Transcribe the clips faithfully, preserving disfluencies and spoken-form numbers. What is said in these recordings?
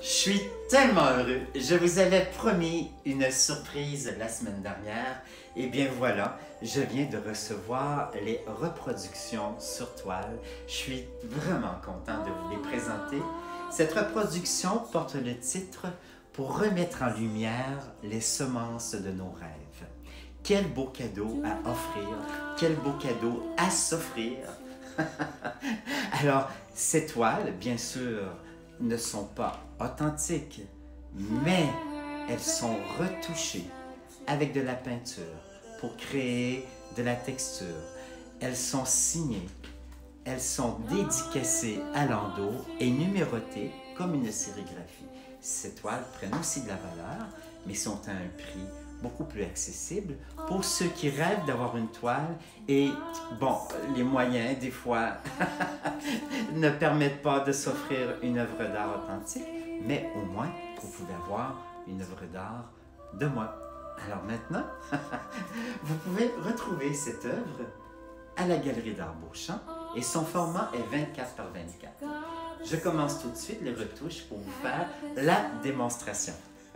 Je suis tellement heureux. Je vous avais promis une surprise la semaine dernière. Et bien voilà, je viens de recevoir les reproductions sur toile. Je suis vraiment content de vous les présenter. Cette reproduction porte le titre « Pour remettre en lumière les semences de nos rêves ». Quel beau cadeau à offrir, quel beau cadeau à s'offrir. Alors, ces toiles, bien sûr, ne sont pas authentiques, mais elles sont retouchées avec de la peinture pour créer de la texture. Elles sont signées, elles sont dédicacées à l'endos et numérotées comme une sérigraphie. Ces toiles prennent aussi de la valeur, mais sont à un prix beaucoup plus accessible pour ceux qui rêvent d'avoir une toile et, bon, les moyens, des fois, ne permettent pas de s'offrir une œuvre d'art authentique, mais au moins, vous pouvez avoir une œuvre d'art de moi. Alors maintenant, vous pouvez retrouver cette œuvre à la Galerie d'Art Beauchamp et son format est vingt-quatre par vingt-quatre. Je commence tout de suite les retouches pour vous faire la démonstration.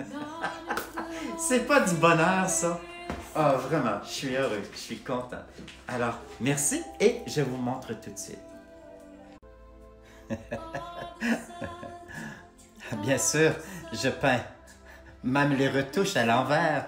C'est pas du bonheur, ça? Ah, oh, vraiment, je suis heureux, je suis content. Alors, merci et je vous montre tout de suite. Bien sûr, je peins même les retouches à l'envers.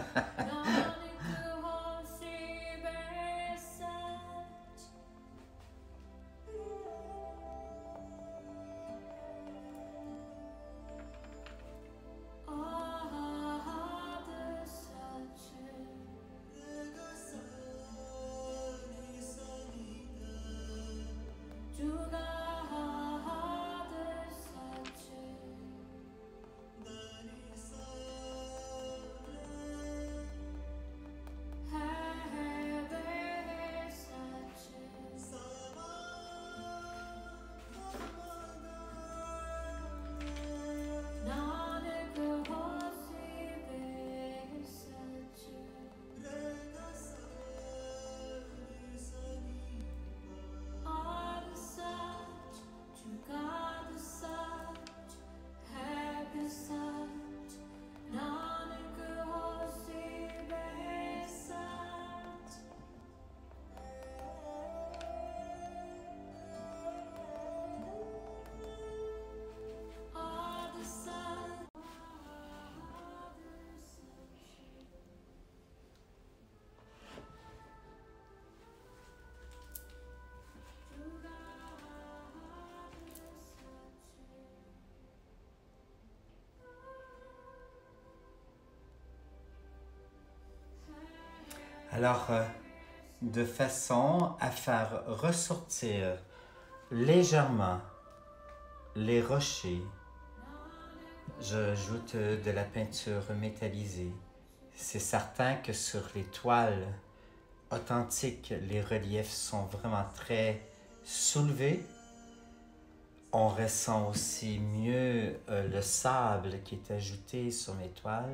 Alors, euh, de façon à faire ressortir légèrement les rochers, j'ajoute de la peinture métallisée. C'est certain que sur les toiles authentiques, les reliefs sont vraiment très soulevés. On ressent aussi mieux euh, le sable qui est ajouté sur mes toiles.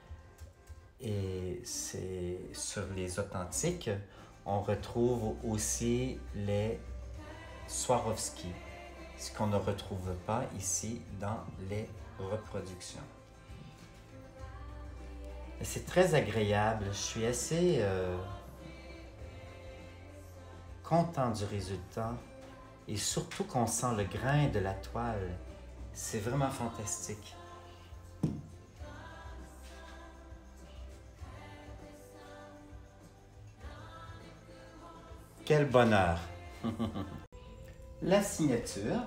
Et c'est sur les authentiques, on retrouve aussi les Swarovski, ce qu'on ne retrouve pas ici dans les reproductions. C'est très agréable, je suis assez euh, content du résultat et surtout qu'on sent le grain de la toile, c'est vraiment fantastique. Quel bonheur! La signature.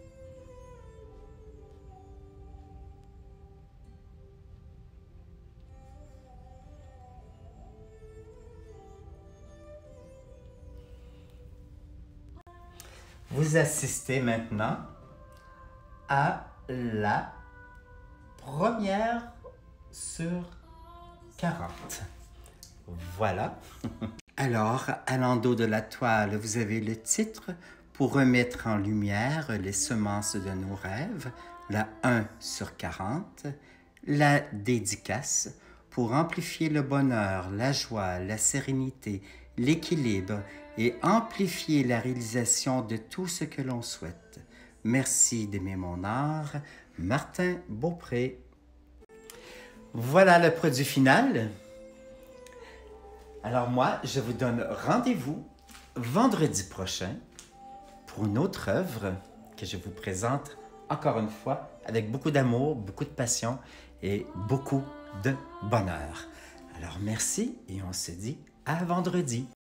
Vous assistez maintenant à la première sur quarante. Voilà. Alors, à l'endos de la toile, vous avez le titre « Pour remettre en lumière les semences de nos rêves », la un sur quarante, la dédicace « Pour amplifier le bonheur, la joie, la sérénité, l'équilibre et amplifier la réalisation de tout ce que l'on souhaite. Merci d'aimer mon art. Martin Beaupré. Voilà le produit final. Alors moi, je vous donne rendez-vous vendredi prochain pour une autre œuvre que je vous présente encore une fois avec beaucoup d'amour, beaucoup de passion et beaucoup de bonheur. Alors merci et on se dit à vendredi.